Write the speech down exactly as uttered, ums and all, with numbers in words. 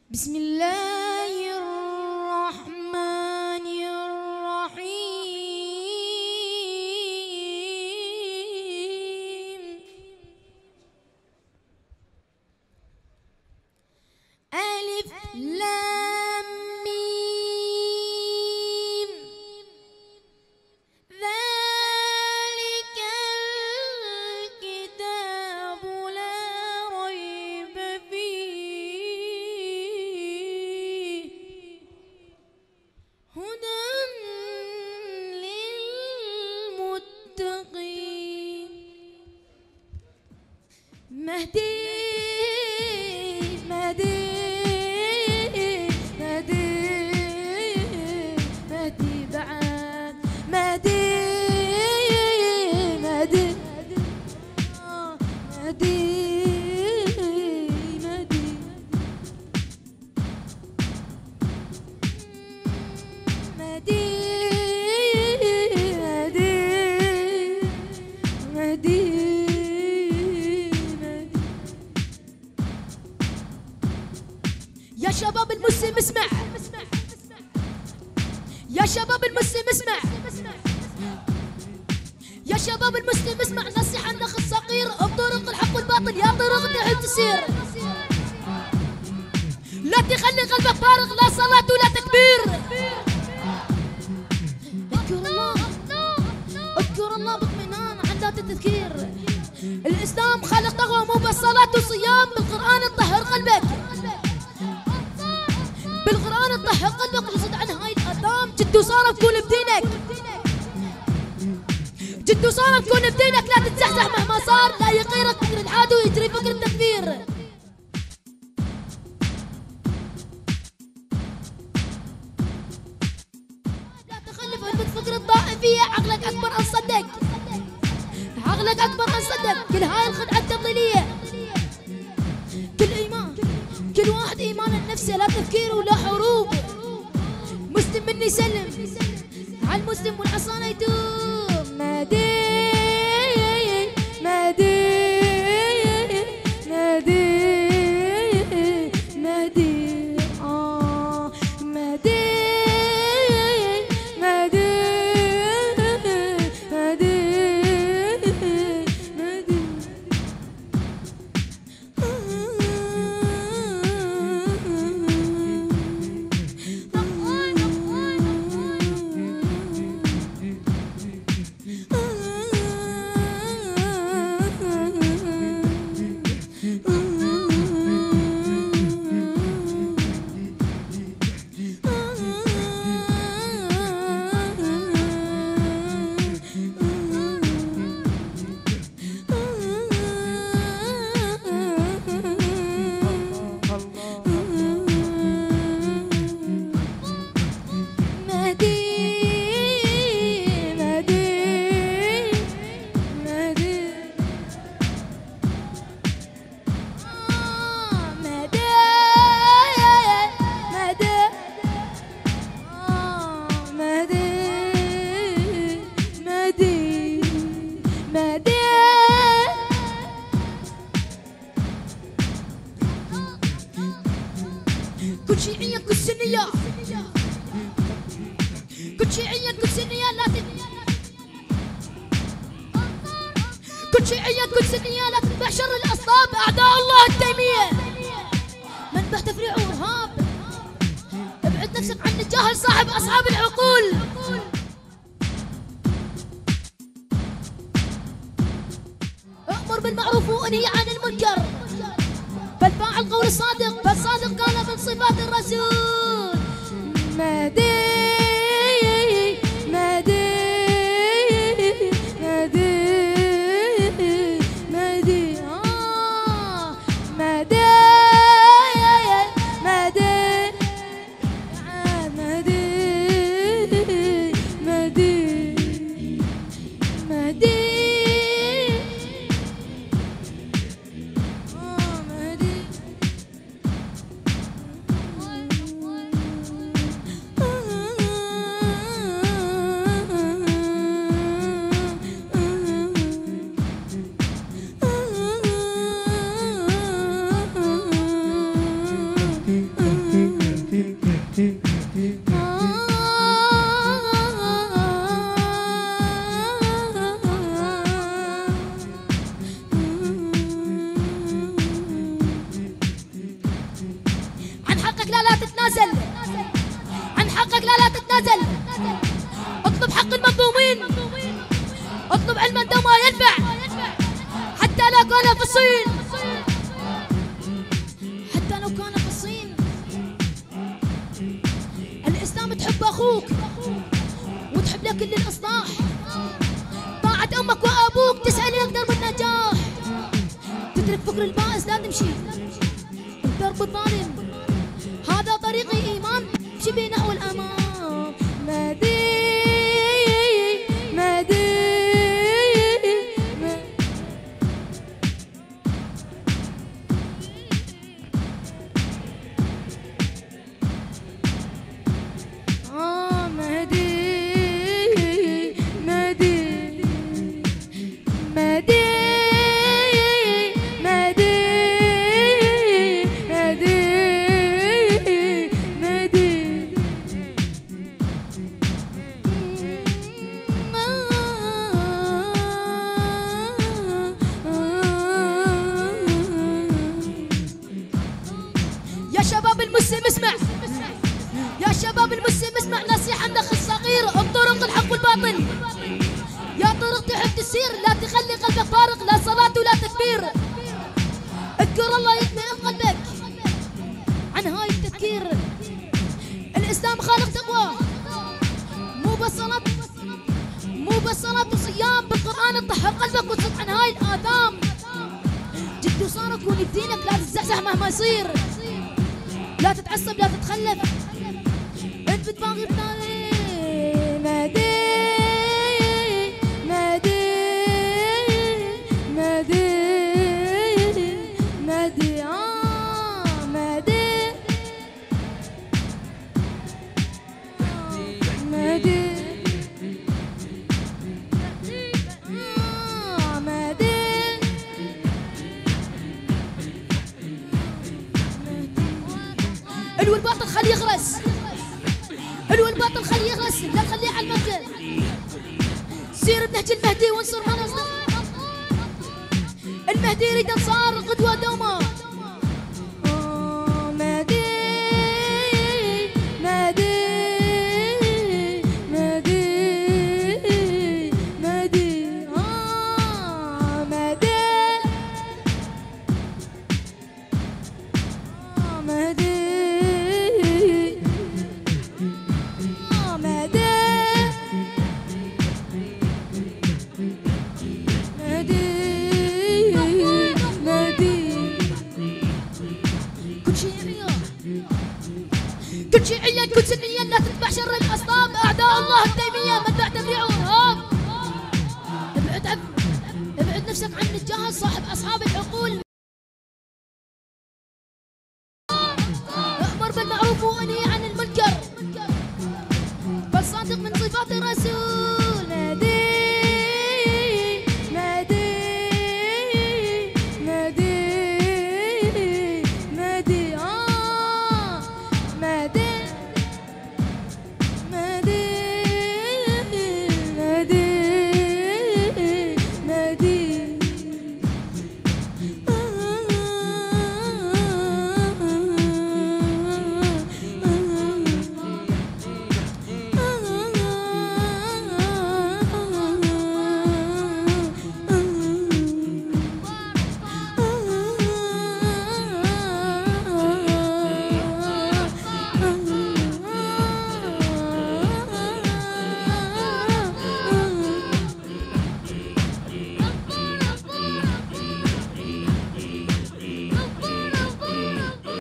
بسم الله الرحمن الرحيم. ألف لام ميم. ذلك الكتاب لا ريب فيه هدى للمتقين. مهدي مهدي مهدي مهدي بعد مهدي مهدي آه، مهدي مهدي مهدي مهدي مهدي يا شباب المسلم اسمع، يا شباب المسلم اسمع، يا شباب المسلم اسمع نصيحة الأخ الصغير بطرق الحق والباطل يا طرق تحب تسير. لا تخلي قلبك فارغ لا صلاة ولا تكبير. اذكر الله اذكر الله باطمئنان عند التذكير. الإسلام خلق تقوى مو بالصلاة وصيام، بالقرآن تطهر قلبك، بالقرآن تطهر قلبك وتصد عن هاي الآثام. جد وصار تكون بدينك، جد وصار تكون بدينك. لا تتزحزح مهما صار، لا يغيرك فكر العدو ويجري فكر التكفير. لا تخلف علبة فكر الطائفية، عقلك أكبر أن صدق، عقلك أكبر أن صدق. كل هاي الخدعة التضليلية، كل إيمان كل واحد إيمان النفسي، لا تفكير ولا حروب. مسلم مني يسلم على المسلم والعصانة يتوب. مهدي مهدي مهدي مهدي آه مهدي مهدي مهدي مهدي كل شيعية كل سنية، كل شيعية كل سنية لا تتبع، كل شيعية كل سنية لا تتبع شر الأصلاب أعداء الله التيمية. منبع تفريع وإرهاب، ابعد نفسك عن الجاهل صاحب أصحاب العقول. أمر بالمعروف وانهي عن المنكر، بل فاعل قول الصادق، بل صادق قال من صفات الرسول. مهدي مهدي مهدي مهدي آه مهدي مهدي مهدي مهدي مهدي آه مهدي لا لا تتنازل، عن حقك لا لا تتنازل. اطلب حق المظلومين، اطلب علما دوما ينفع، حتى لو كان في الصين، حتى لو كان في الصين. الإسلام تحب أخوك وتحب له كل الإصلاح، طاعة أمك وأبوك تسعى لأقدر بالنجاح، تترك فكر البائس لا تمشي الدرب الظالم، هذا طريقي إيمان امشي بي نحو الأمام. مهدي مهدي آه مهدي مهدي مهدي يا شباب المسلم اسمع، يا شباب المسلم اسمع نصيحة من أخ الصغير، الطرق الحق والباطل يا طرق تحب تسير، لا تخلي قلبك فارغ، لا صلاة ولا تكبير. اذكر الله يطمئن قلبك عن هاي التذكير. الإسلام خالق تقوى، مو بس صلاة مو بس صلاة وصيام، بالقرآن تطهر قلبك وتصد عن هاي الآثام. جد وصار كوني بدينك، لا تتزحزح مهما يصير، لا تتعصب لا تتخلف، انت بتباغي بطالي. مهدي مهدي مهدي مهدي آه مهدي مهدي آه مهدي. علو الباطل خليه يغرس، علو الباطل خليه يغرس، لا تخليه على المبدأ. سير بنهج المهدي وانصر من أصدق، المهدي يريد انصار قدوة دوما. آه مهدي مهدي مهدي مهدي آه مهدي آه مهدي كل شيعيا كل سنيا لا تتبع شر الأصنام، أعداء الله التيمية منبع تبريع وإرهاب. ابعد عن ابعد نفسك عن الجهل صاحب أصحاب العقول. أمر بالمعروف وانهي عن المنكر، بل صادق من صفات رأس